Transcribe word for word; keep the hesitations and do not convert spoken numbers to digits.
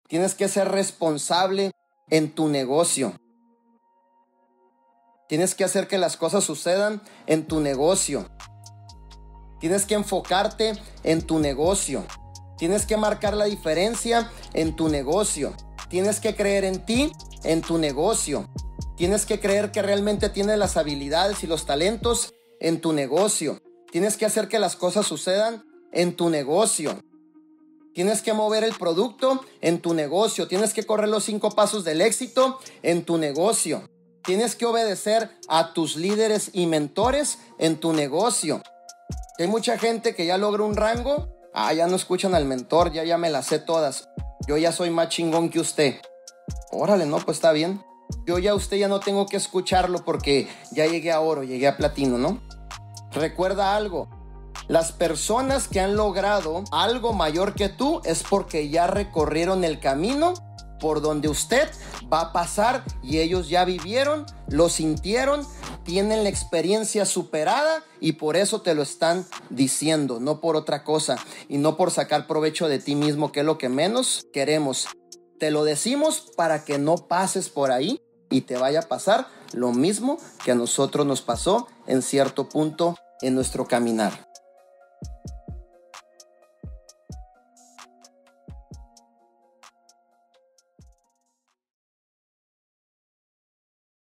Tienes que ser responsable en tu negocio. Tienes que hacer que las cosas sucedan en tu negocio. Tienes que enfocarte en tu negocio. Tienes que marcar la diferencia en tu negocio. Tienes que creer en ti, en tu negocio. Tienes que creer que realmente tienes las habilidades y los talentos en tu negocio. Tienes que hacer que las cosas sucedan en tu negocio. Tienes que mover el producto en tu negocio. Tienes que correr los cinco pasos del éxito en tu negocio. Tienes que obedecer a tus líderes y mentores en tu negocio. Hay mucha gente que ya logra un rango. Ah, ya no escuchan al mentor, ya, ya me las sé todas. Yo ya soy más chingón que usted. Órale, no, pues está bien. Yo ya usted ya no tengo que escucharlo porque ya llegué a oro, llegué a platino, ¿no? Recuerda algo. Las personas que han logrado algo mayor que tú es porque ya recorrieron el camino por donde usted va a pasar y ellos ya vivieron, lo sintieron, tienen la experiencia superada y por eso te lo están diciendo, no por otra cosa y no por sacar provecho de ti mismo, que es lo que menos queremos. Te lo decimos para que no pases por ahí y te vaya a pasar lo mismo que a nosotros nos pasó en cierto punto en nuestro caminar.